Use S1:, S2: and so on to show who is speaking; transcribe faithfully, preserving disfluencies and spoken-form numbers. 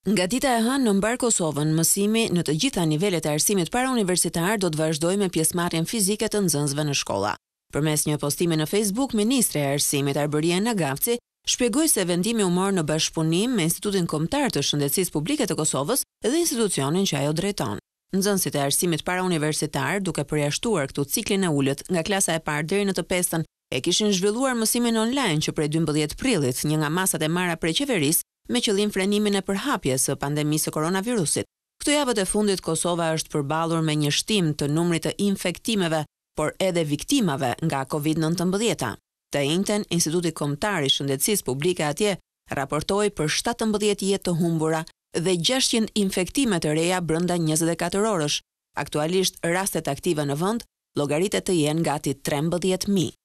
S1: Nga dita e hënë në mbar Kosovën, mësimi në të gjitha nivelet e arsimit parauniversitar do të vazhdojë me pjesëmarrjen fizike të nxënësve në shkolla. Përmes një postimi në Facebook, Ministre e Arsimit Arberia Nagavci shpjegoi se vendimi u mor në bashkëpunim me Institutin Kombëtar të Shëndetësisë Publike të Kosovës dhe institucionin që ajo drejton. Nxënësit e arsimit parauniversitar, duke përjashtuar këtu ciklin e ulët nga klasa e parë deri në të pestën, e kishin zhvilluar mësimin online që prej dymbëdhjetë prillit, një nga masat e marra prej qeverisë, me qëllim frenimin e përhapjes së pandemisë së koronavirusit. Këto javët e fundit Kosova është përballur me një shtim të numrit të infektimeve, por edhe viktimave nga kovid nëntëmbëdhjetë. Të njëjtën, Instituti Kombëtar i Shëndetësisë Publike atje raportoi për shtatëmbëdhjetë jetë të humbura dhe gjashtëqind infektime të reja brenda njëzet e katër orësh. Aktualisht rastet aktive në vend llogaritet të jenë gati trembëdhjetë mijë.